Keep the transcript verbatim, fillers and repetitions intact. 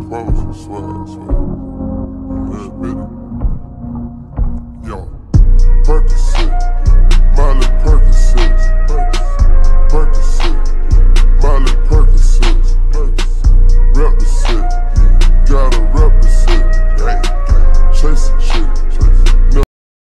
promise, I swear, I swear. Yeah, baby. Yo, purpose.